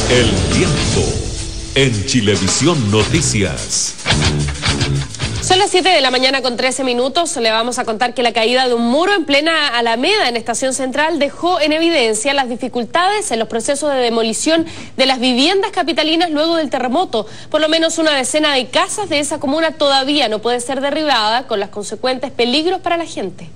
El tiempo en Chilevisión Noticias. Son las 7 de la mañana con 13 minutos. Le vamos a contar que la caída de un muro en plena Alameda en Estación Central dejó en evidencia las dificultades en los procesos de demolición de las viviendas capitalinas luego del terremoto. Por lo menos una decena de casas de esa comuna todavía no puede ser derribada, con los consecuentes peligros para la gente.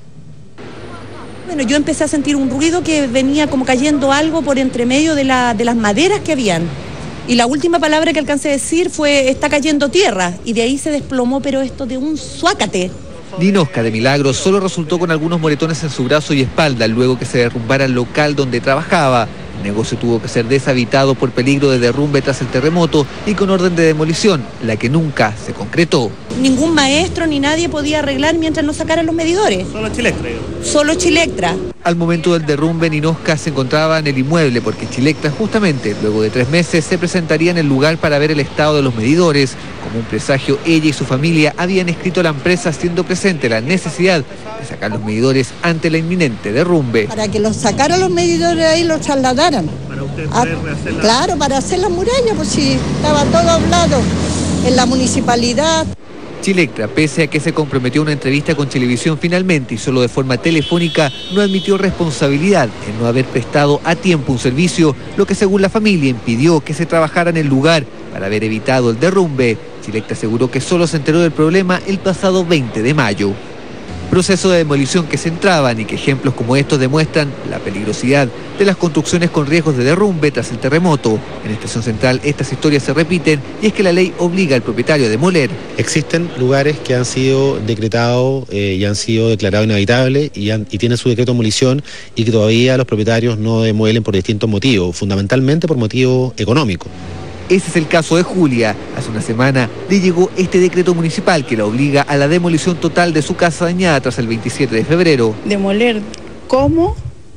Bueno, yo empecé a sentir un ruido que venía como cayendo algo por entre medio de las maderas que habían. Y la última palabra que alcancé a decir fue, está cayendo tierra. Y de ahí se desplomó, pero esto de un zuácate. Ninosca, de milagro, solo resultó con algunos moretones en su brazo y espalda luego que se derrumbara el local donde trabajaba. El negocio tuvo que ser deshabitado por peligro de derrumbe tras el terremoto y con orden de demolición, la que nunca se concretó. Ningún maestro ni nadie podía arreglar mientras no sacaran los medidores. Solo Chilectra. Solo Chilectra. Al momento del derrumbe, Ninosca se encontraba en el inmueble porque Chilectra justamente, luego de 3 meses, se presentaría en el lugar para ver el estado de los medidores. Como un presagio, ella y su familia habían escrito a la empresa haciendo presente la necesidad de sacar los medidores ante la inminente derrumbe. Para que los sacaran los medidores ahí y los trasladaran. Para usted poder rehacer Claro, para hacer la muralla, pues si estaba todo hablado en la municipalidad. Chilectra, pese a que se comprometió a una entrevista con Chilevisión finalmente y solo de forma telefónica, no admitió responsabilidad en no haber prestado a tiempo un servicio, lo que según la familia impidió que se trabajara en el lugar para haber evitado el derrumbe. Chilectra aseguró que solo se enteró del problema el pasado 20 de mayo. Proceso de demolición que se entraban y que ejemplos como estos demuestran la peligrosidad de las construcciones con riesgos de derrumbe tras el terremoto. En Estación Central estas historias se repiten y es que la ley obliga al propietario a demoler. Existen lugares que han sido decretados y han sido declarados inhabitables y tienen su decreto de demolición y que todavía los propietarios no demuelen por distintos motivos, fundamentalmente por motivos económicos. Ese es el caso de Julia. Hace una semana le llegó este decreto municipal que la obliga a la demolición total de su casa dañada tras el 27 de febrero. Demoler, ¿cómo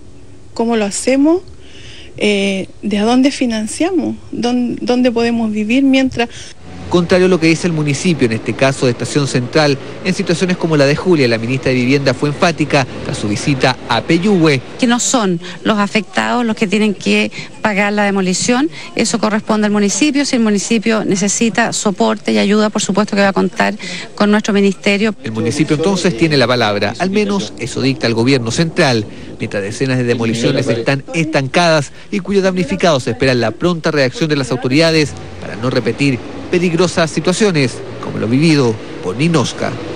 lo hacemos? ¿De a dónde financiamos? ¿Dónde podemos vivir mientras...? Contrario a lo que dice el municipio, en este caso de Estación Central, en situaciones como la de Julia, la ministra de Vivienda fue enfática tras su visita a Peyúgue. Que no son los afectados los que tienen que pagar la demolición, eso corresponde al municipio. Si el municipio necesita soporte y ayuda, por supuesto que va a contar con nuestro ministerio. El municipio entonces tiene la palabra, al menos eso dicta el gobierno central, mientras decenas de demoliciones están estancadas y cuyos damnificados esperan la pronta reacción de las autoridades para no repetir peligrosas situaciones como lo vivido por Ninosca.